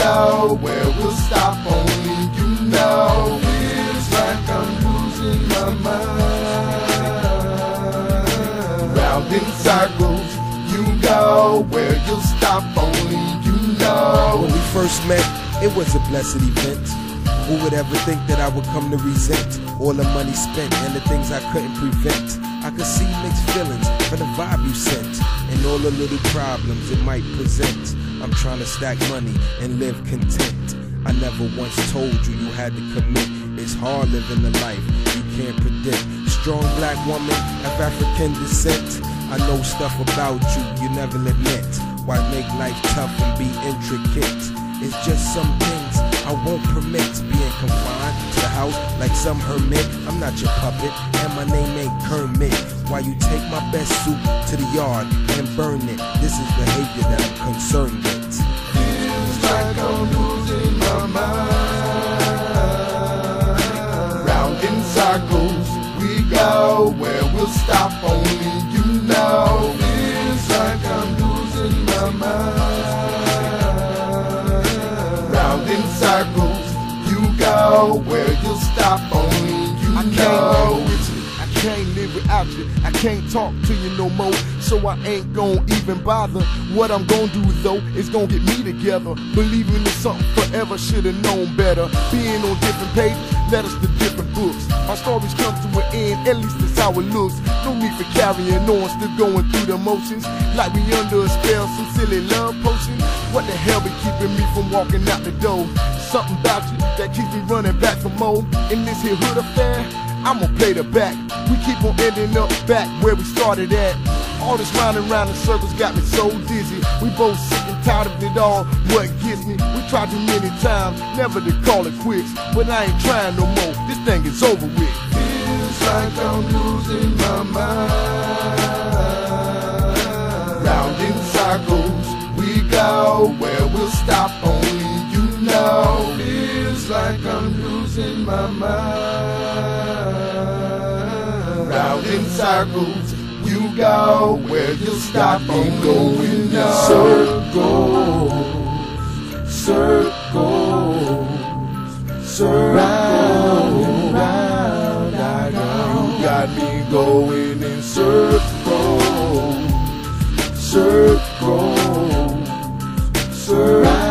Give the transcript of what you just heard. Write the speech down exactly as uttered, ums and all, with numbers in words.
go where we'll stop, only you know. Feels like I'm losing my mind. Round in circles, you go where you'll stop, only you know. When we first met, it was a blessed event. Who would ever think that I would come to resent all the money spent and the things I couldn't prevent? I could see mixed feelings from the vibe you sent and all the little problems it might present. I'm trying to stack money and live content. I never once told you you had to commit. It's hard living a life you can't predict. Strong black woman of African descent. I know stuff about you you never admit. Why make life tough and be intricate? It's just some things I won't permit. Being confined to the house like some hermit. I'm not your puppet and my name ain't Kermit. Why you take my best suit to the yard and burn it? This is behavior that I'm concerned with. Feels like I'm losing my mind. Round in circles we go where we'll stop, only you know. Feels like I'm losing my mind. Round in circles you go where you'll stop, only you I know. can't live with you, I can't live without you. I can't talk to you no more, so I ain't gon' even bother. What I'm gon' do though is gon' get me together. Believing in something forever, should've known better. Being on different pages led us to different books. Our stories come to an end, at least that's how it looks. No need for carrying on, still going through the motions. Like we under a spell, some silly love potion. What the hell be keeping me from walking out the door? Something about you that keeps me running back for more. In this here hood affair, I'ma play the back. We keep on ending up back where we started at. All this round and round in circles got me so dizzy. We both sick and tired of it all, what gets me? We tried too many times, never to call it quits. But I ain't trying no more, this thing is over with. Feels like I'm losing my mind. Round in circles we go where we'll stop, only you know. Feels like I'm losing my mind. Round in circles you go where you'll stop, only you know. Circles, circles, circles, round and round I go. You got me going in circles, Circles, circles,